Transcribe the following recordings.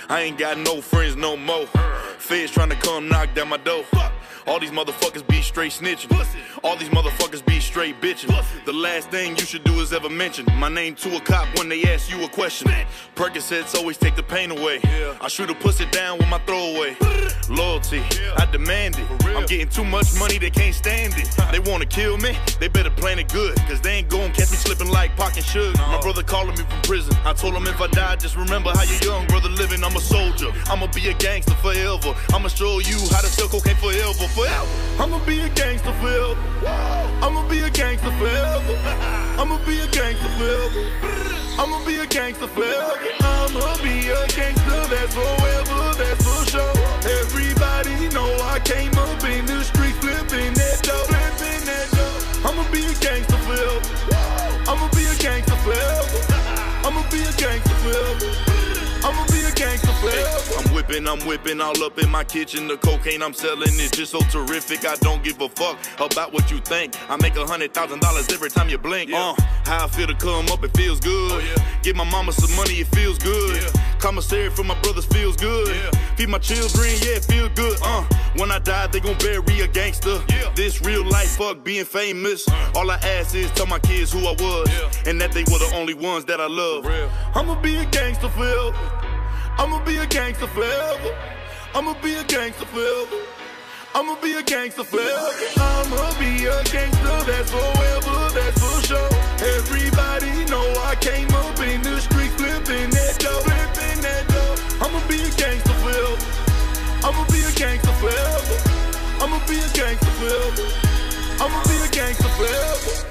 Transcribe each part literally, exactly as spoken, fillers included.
I ain't got no friends no more. Feds trying to come knock down my door. All these motherfuckers be straight snitching. All these motherfuckers be straight bitching. The last thing you should do is ever mention my name to a cop when they ask you a question. Percocets always take the pain away. I shoot a pussy down with my throwaway. Loyalty, I demand it. I'm getting too much money, they can't stand it. They wanna kill me, they better plan it good, cause they ain't gon' catch me slipping like Pac and Suge. My brother calling me from prison. I told him if I die, just remember how your young brother living. I'm a soldier, I'ma be a gangster forever. I'ma show you how to sell cocaine forever. Forever. I'ma be a gangster forever. I'ma be a gangster forever. I'ma be a gangster forever. I'ma be a gangster forever. I'ma be a gangster, that's forever, that's for sure. Everybody know I came up in the streets flipping that dough, flipping that dough. I'ma be a gangster forever. I'ma be a gangster forever. I'ma be a gangster forever. I'ma be a gangster forever. I'm whipping, I'm whipping all up in my kitchen. The cocaine I'm selling is just so terrific. I don't give a fuck about what you think. I make a hundred thousand dollars every time you blink. Yeah. Uh, how I feel to come up, it feels good. Oh, yeah. Give my mama some money, it feels good. Yeah. Commissary for my brothers feels good. Yeah. Feed my children, yeah, it feel good. Uh, when I die, they gon' bury a gangster. Yeah. This real life, fuck being famous. Uh. All I ask is tell my kids who I was, yeah, and that they were the only ones that I love. I'ma be a gangster forever. I'ma be a gangster forever. I'ma be a gangster forever. I'ma be a gangster forever. I'ma be a gangster, that's forever, that's for sure. Everybody know I came up in the streets flipping that dough, flipping that dough. I'ma be a gangster forever. I'ma be a gangster forever. I'ma be a gangster forever. I'ma be a gangster forever.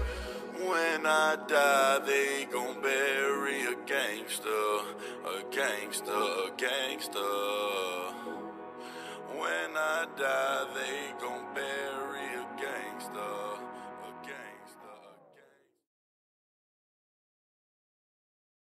When I die, they gon' bury a gangster, a gangster, a gangster. When I die, they gon'